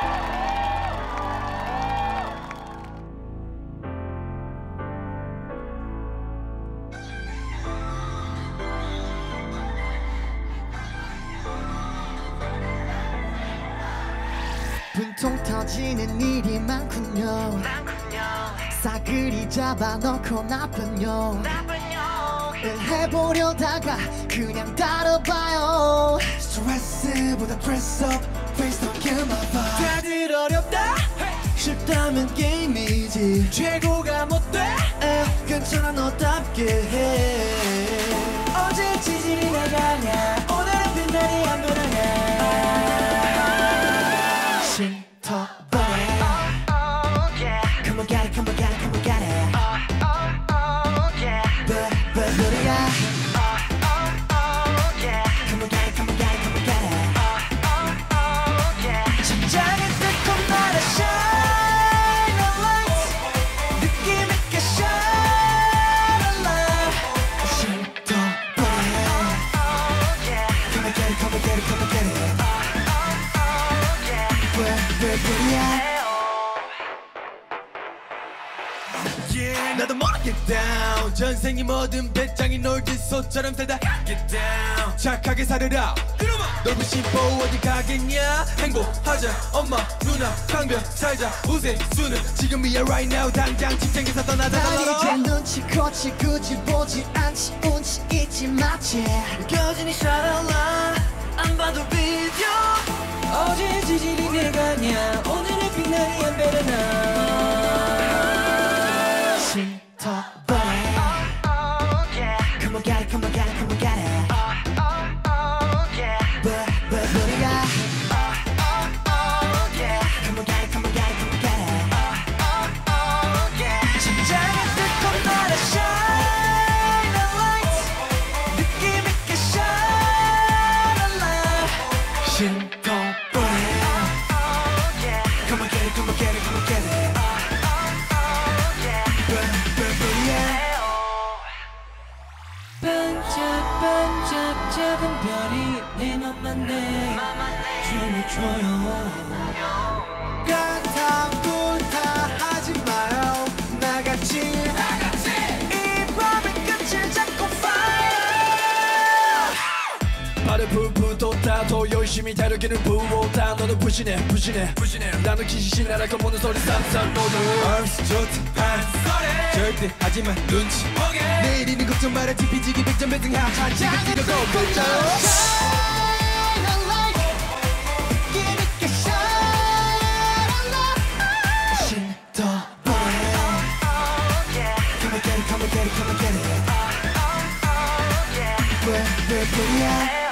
분통 터지는 일이 많군요. 싸그리 잡아놓고 나쁜 용 해보려다가 그냥 따라봐요. 스트레스보다 드레스업 face don't kill my vibe. 다들 어렵다 쉽다면 게임이지 최고가 못돼 괜찮아 너답게 해. 어제 지질이 나가냐 오늘은 빛나니 안 변하냐 쉼터버려. Come on got it come on got it come on got it but 노래야 Come on got it come on got it come on got it 심장에 뜰고 날아 shine a light 느낌 있게 shine a light 쉼터버려 Come on get it come on get it come on get it 노래야 Yeah, 나도 get down 전생이 뭐든 배짱이 놀듯 소처럼 살다 get down 착하게 살으라 넓은 심보 어디 가겠냐 행복하자 엄마 누나 강변 살자 우생수는 지금이야 right now 당장 직장에서 떠나자 난 이제 눈치코치 굳이 보지 않지 운치 있지 마치 여전히 샤랄라 안 봐도 비디오 어제 지질이 내가냐 오늘의 빛나니 안 베르나 Come on, got it, come on, got it, come on, got it. But 노래가 Come on, got it, come on, got it, come on, got it. 심장에 뜰고 날아 shine a light 느낌 있게 shine a light 쉼터버려 Come on, get it, come on, get it, come on, get it. 반짝반짝 작은 별이 내 맘만 내 춤을 춰요. 까타 꿀타 하지 마요 나같이 이 밤의 끝을 잡고 fire 발을 푸푸 돋다 더 열심히 다루기는 부어다 너는 부신해 나는 기시신 나라 검보는 소리 쌈쌈 모두 얼스 좋다 절대 하지만 눈치 내일이는 걱정 마라 지피지기 백점 배승 하하 지금 뛰려고 뱉어요 Shine a light 느낌 있게 shine a light 쉼터버려 Come on get it come on get it come on get it 왜 뿐이야